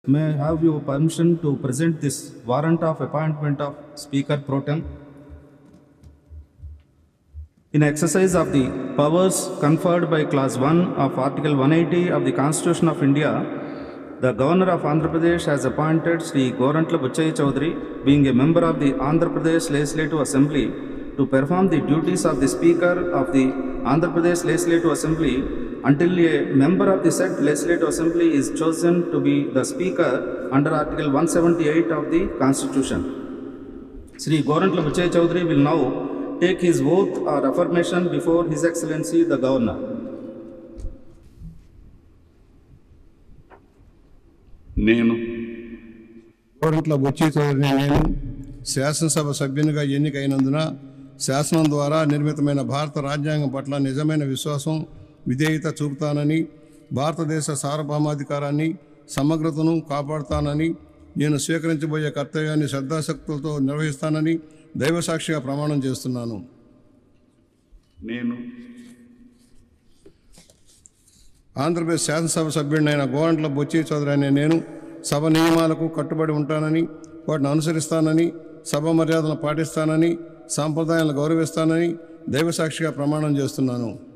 May I have your permission to present this warrant of appointment of Speaker Pro Tem? In exercise of the powers conferred by Clause 1 of Article 180 of the Constitution of India, the Governor of Andhra Pradesh has appointed Sri Gorantla Buchai Chaudhary, being a member of the Andhra Pradesh Legislative Assembly, to perform the duties of the Speaker of the Andhra Pradesh Legislative Assembly until a member of the said Legislative Assembly is chosen to be the Speaker under Article 178 of the Constitution. Sri Gorantla Buchai Chaudhary will now take his oath or affirmation before His Excellency the Governor. నేను గోరంట్ల బుచ్చయ్య చౌదరిని నేను శాసనసభ సభ్యునిగా ఎన్నికైనందున శాసనం ద్వారా నిర్మితమైన భారత రాజ్యాంగం పట్ల నిజమైన విశ్వాసం విధేయత చూపుతానని, భారతదేశ సార్వభౌమాధికారాన్ని సమగ్రతను కాపాడుతానని, నేను స్వీకరించబోయే కర్తవ్యాన్ని శ్రద్ధాశక్తులతో నిర్వహిస్తానని దైవసాక్షిగా ప్రమాణం చేస్తున్నాను. నేను ఆంధ్రప్రదేశ్ శాసనసభ సభ్యుడినైన గోరంట్ల బుచ్చయ్య చౌదరి అనే నేను సభ నియమాలకు కట్టుబడి ఉంటానని, వాటిని అనుసరిస్తానని, సభ మర్యాదలను పాటిస్తానని, సాంప్రదాయాలను గౌరవిస్తానని దైవసాక్షిగా ప్రమాణం చేస్తున్నాను.